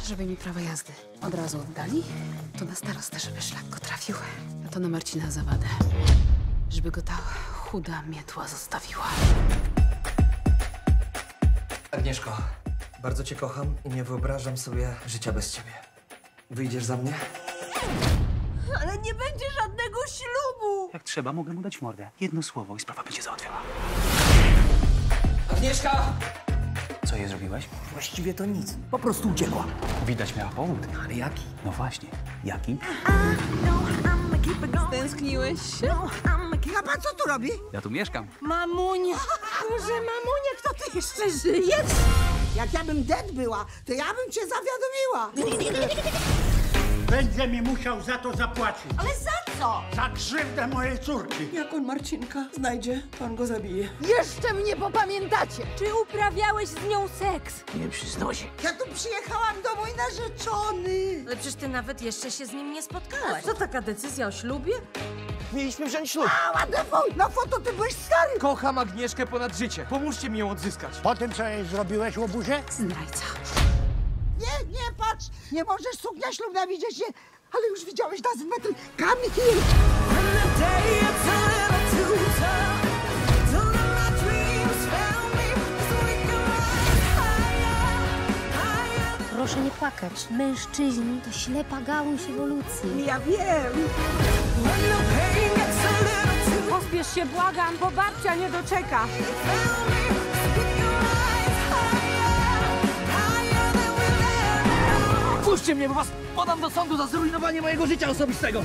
żeby mi prawo jazdy od razu oddali. To na starostę, żeby szlak go trafił. A to na Marcina Zawadę. Żeby go ta chuda mietła zostawiła. Agnieszko, bardzo cię kocham i nie wyobrażam sobie życia bez ciebie. Wyjdziesz za mnie? Ale nie będzie żadnego ślubu! Jak trzeba, mogę mu dać w mordę. Jedno słowo i sprawa będzie załatwiona. Agnieszka! Co jej zrobiłeś? Właściwie to nic. Po prostu uciekła. Widać miała powód. Ale jaki? No właśnie. Jaki? Stęskniłeś się? A pan co tu robi? Ja tu mieszkam. Mamunia! Boże, mamunia, kto ty jeszcze żyjesz? Jak ja bym dead była, to ja bym cię zawiadomiła. Będzie mi musiał za to zapłacić. Ale za co? Za krzywdę mojej córki. Jak on Marcinka znajdzie, pan go zabije. Jeszcze mnie popamiętacie! Czy uprawiałeś z nią seks? Nie przyznał się. Ja tu przyjechałam do mój narzeczony. Ale przecież ty nawet jeszcze się z nim nie spotkałaś. Co, taka decyzja o ślubie? Mieliśmy wziąć ślub. A default, na foto ty byłeś stary. Kocham Agnieszkę ponad życie. Pomóżcie mi ją odzyskać. Po tym, co jej zrobiłeś, łobuzie? Zdrajca. Nie patrz, nie możesz suknia ślubna widzieć, nie. Ale już widziałeś nas w metry. Come here. Proszę nie płakać. Mężczyźni to ślepa gałąź ewolucji. Ja wiem. Pospiesz się, błagam, bo babcia nie doczeka. Puśćcie mnie, bo was podam do sądu za zrujnowanie mojego życia osobistego.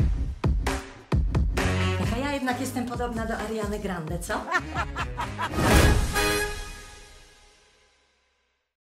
A ja jednak jestem podobna do Ariany Grande, co?